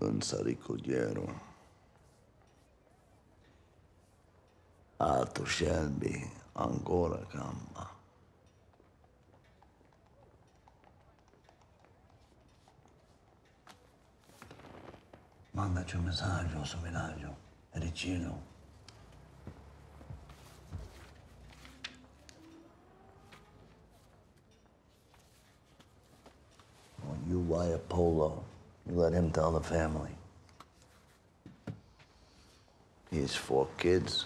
Pensa ricogliero. Altro Shelby, ancora campa. Mandaci un messaggio su villaggio, è vicino. When you wire Polo, you let him tell the family. He has 4 kids.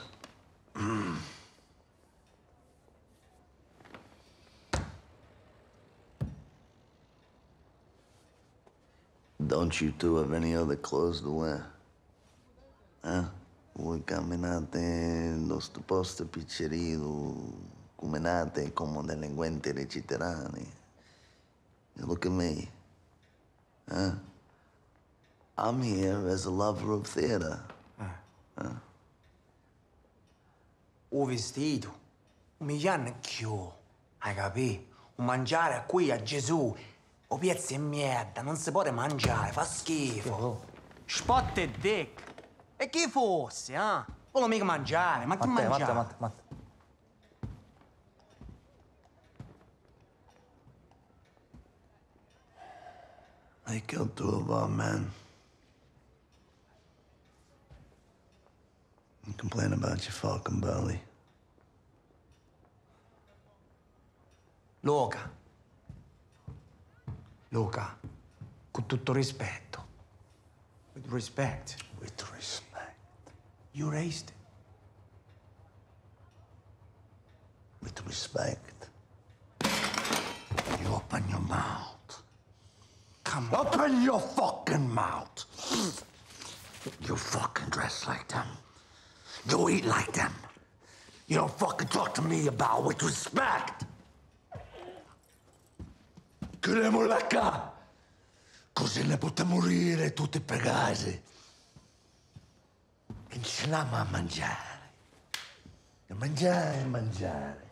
Don't you two have any other clothes to wear? Huh? Voi camminate in sto posto piccierino, camminate come delinquenti reciterani. Look at me. Huh? I'm here as a lover of theater. Huh? Un vestito, un migliaio più, hai capito? Un mangiare qui a Gesù, o pezzi di merda, non si può mangiare, fa schifo. Spot e dick. E chi fosse, eh? Volevo mica mangiare, ma chi mangiare? Matte. They killed 2 of our men. You complain about your falcon belly. Luca, con tutto rispetto. With respect. With respect. You raised it. With respect. You open your mouth. Come on. Open your fucking mouth. You fucking dress like them. You eat like them. You don't fucking talk to me about with respect. Chiudiamola qua. Così ne potete morire tutti pregati. Iniziamo a mangiare. A mangiare.